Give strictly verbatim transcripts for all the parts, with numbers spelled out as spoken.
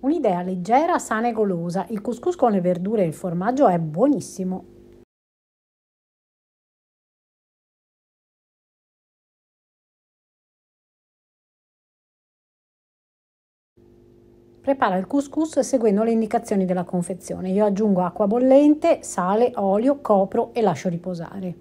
Un'idea leggera, sana e golosa. Il couscous con le verdure e il formaggio è buonissimo. Prepara il couscous seguendo le indicazioni della confezione. Io aggiungo acqua bollente, sale, olio, copro e lascio riposare.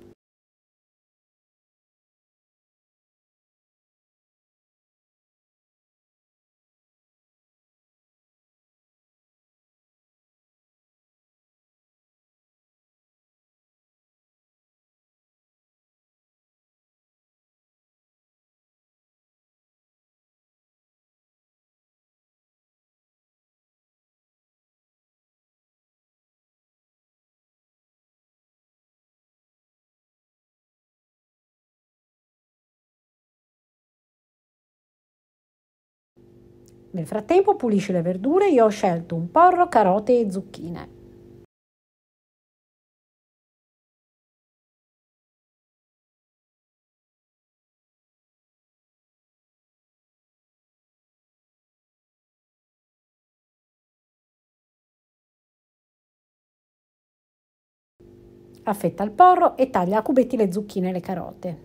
Nel frattempo pulisci le verdure, io ho scelto un porro, carote e zucchine. Affetta il porro e taglia a cubetti le zucchine e le carote.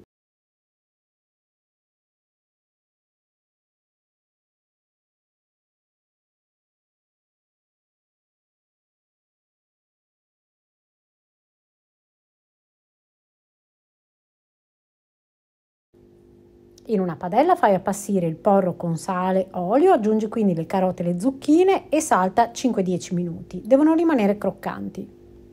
In una padella fai appassire il porro con sale, olio, aggiungi quindi le carote e le zucchine e salta cinque dieci minuti. Devono rimanere croccanti.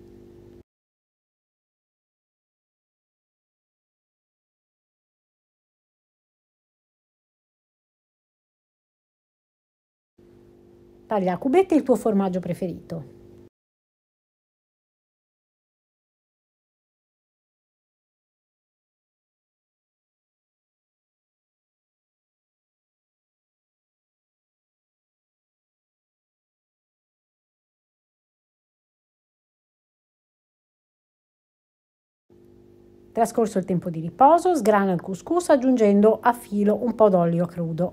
Taglia a cubetti il tuo formaggio preferito. Trascorso il tempo di riposo, sgrana il couscous aggiungendo a filo un po' d'olio crudo.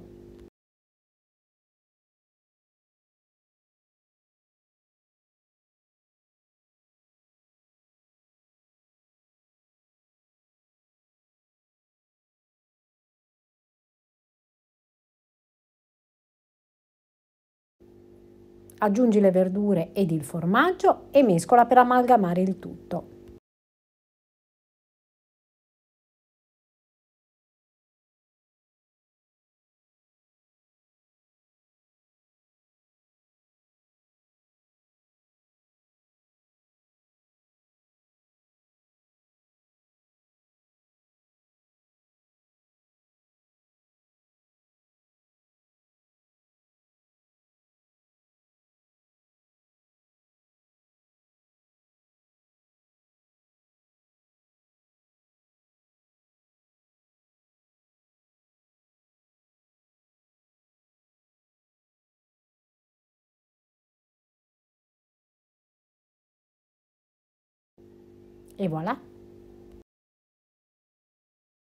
Aggiungi le verdure ed il formaggio e mescola per amalgamare il tutto. E voilà!